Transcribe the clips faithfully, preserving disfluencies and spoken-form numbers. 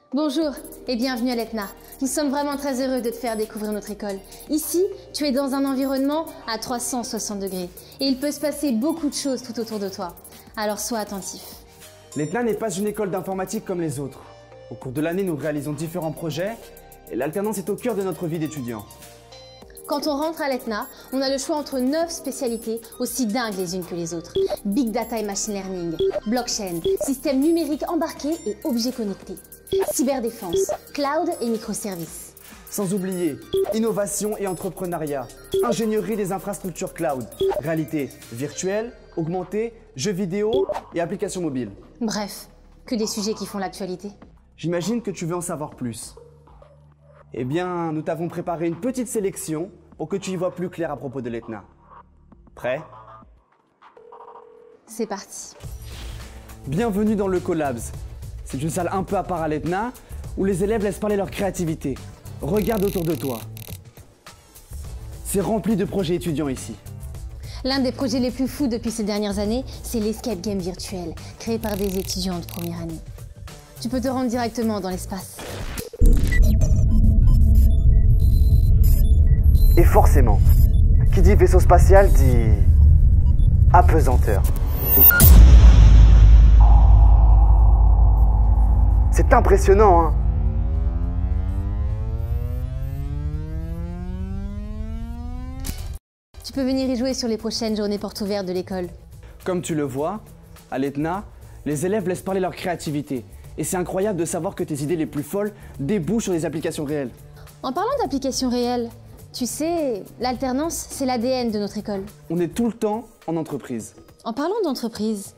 Bonjour et bienvenue à l'Etna. Nous sommes vraiment très heureux de te faire découvrir notre école. Ici, tu es dans un environnement à trois cent soixante degrés et il peut se passer beaucoup de choses tout autour de toi. Alors sois attentif. L'Etna n'est pas une école d'informatique comme les autres. Au cours de l'année, nous réalisons différents projets et l'alternance est au cœur de notre vie d'étudiant. Quand on rentre à l'Etna, on a le choix entre neuf spécialités aussi dingues les unes que les autres. Big Data et Machine Learning, Blockchain, système numérique embarqué et objets connectés, cyberdéfense, cloud et microservices. Sans oublier innovation et entrepreneuriat, ingénierie des infrastructures cloud, réalité virtuelle, augmentée, jeux vidéo et applications mobiles. Bref, que des sujets qui font l'actualité. J'imagine que tu veux en savoir plus. Eh bien, nous t'avons préparé une petite sélection pour que tu y vois plus clair à propos de l'Etna. Prêt? C'est parti. Bienvenue dans le Collabs. C'est une salle un peu à part à l'Etna où les élèves laissent parler leur créativité. Regarde autour de toi. C'est rempli de projets étudiants ici. L'un des projets les plus fous depuis ces dernières années, c'est l'escape game virtuel, créé par des étudiants de première année. Tu peux te rendre directement dans l'espace. Et forcément, qui dit vaisseau spatial dit apesanteur. C'est impressionnant, hein? Tu peux venir y jouer sur les prochaines journées portes ouvertes de l'école. Comme tu le vois, à l'Etna, les élèves laissent parler leur créativité. Et c'est incroyable de savoir que tes idées les plus folles débouchent sur des applications réelles. En parlant d'applications réelles, tu sais, l'alternance, c'est l'A D N de notre école. On est tout le temps en entreprise. En parlant d'entreprise,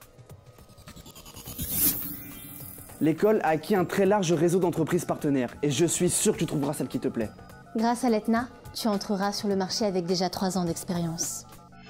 l'école a acquis un très large réseau d'entreprises partenaires et je suis sûr que tu trouveras celle qui te plaît. grâce à l'Etna, tu entreras sur le marché avec déjà trois ans d'expérience.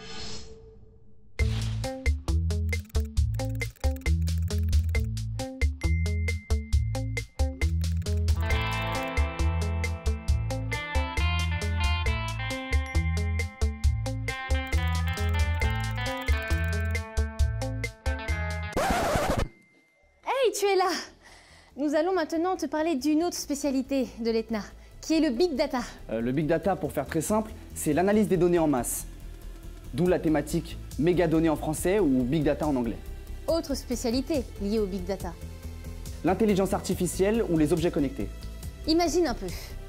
Hey, tu es là! Nous allons maintenant te parler d'une autre spécialité de l'Etna, qui est le Big Data. Euh, le Big Data, pour faire très simple, c'est l'analyse des données en masse. D'où la thématique mégadonnées en français ou Big Data en anglais. Autre spécialité liée au Big Data. L'intelligence artificielle ou les objets connectés. Imagine un peu.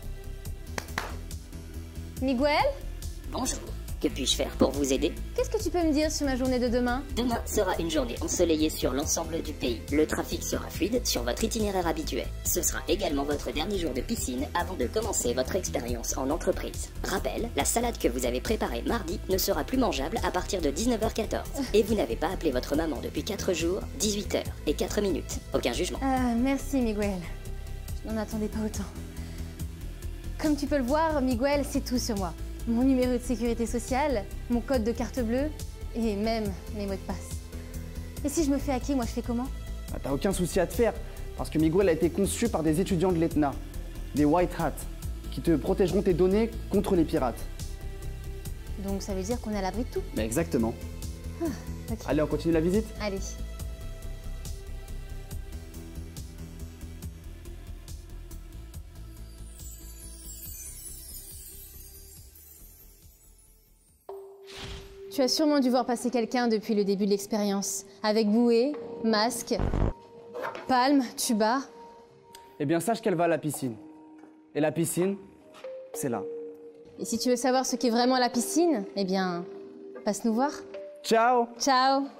Miguel, Bonjour, que puis-je faire pour vous aider? qu'est-ce que tu peux me dire sur ma journée de demain? Demain sera une journée ensoleillée sur l'ensemble du pays. Le trafic sera fluide sur votre itinéraire habituel. Ce sera également votre dernier jour de piscine avant de commencer votre expérience en entreprise. Rappel, la salade que vous avez préparée mardi ne sera plus mangeable à partir de dix-neuf heures quatorze. Et vous n'avez pas appelé votre maman depuis quatre jours, dix-huit heures et quatre minutes. Aucun jugement. Euh, merci Miguel. Je n'en attendais pas autant. Comme tu peux le voir, Miguel, c'est tout sur moi. Mon numéro de sécurité sociale, mon code de carte bleue et même mes mots de passe. Et si je me fais hacker, moi je fais comment? Bah, t'as aucun souci à te faire, parce que Miguel a été conçu par des étudiants de l'Etna, des White Hats, qui te protégeront tes données contre les pirates. Donc ça veut dire qu'on est à l'abri de tout. Bah, exactement. Ah, ok. Allez, on continue la visite? Allez. Tu as sûrement dû voir passer quelqu'un depuis le début de l'expérience, avec bouée, masque, palme, tuba. Eh bien, sache qu'elle va à la piscine. Et la piscine, c'est là. Et si tu veux savoir ce qu'est vraiment la piscine, eh bien, passe nous voir. Ciao! Ciao!